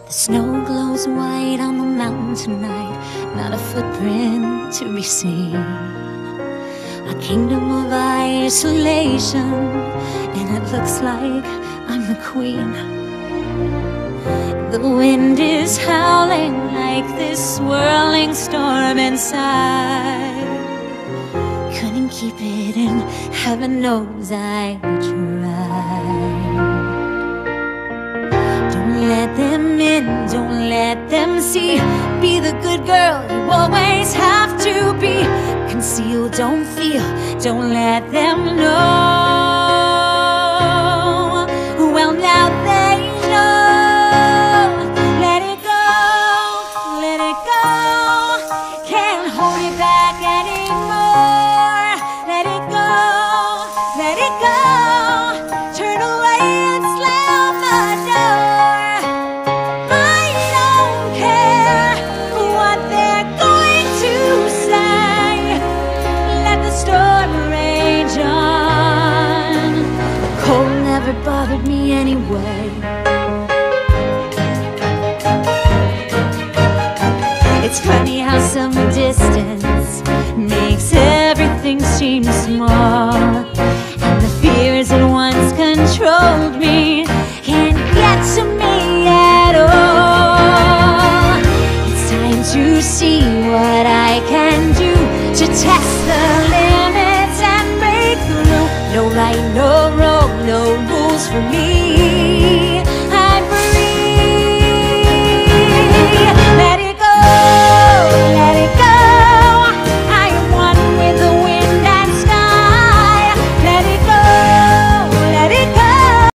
The snow glows white on the mountain tonight, not a footprint to be seen. A kingdom of isolation, and it looks like I'm the queen. The wind is howling like this swirling storm inside. Couldn't keep it in, heaven knows I tried. Don't let them in, don't let them see. Be the good girl you always have to be. Conceal, don't feel, don't let them know. Well, now they know. Let it go, let it go. Can't hold it back anymore. Let it go, let it go. Turn away and slam the door. I don't care what they're going to say. Let the storm rage on. Cold never bothered me anyway. It's funny how some distance makes everything seem small, and the fears that once controlled me can't get to me at all. It's time to see what I can do to test the limits and break through. No right, no wrong, no rules for me.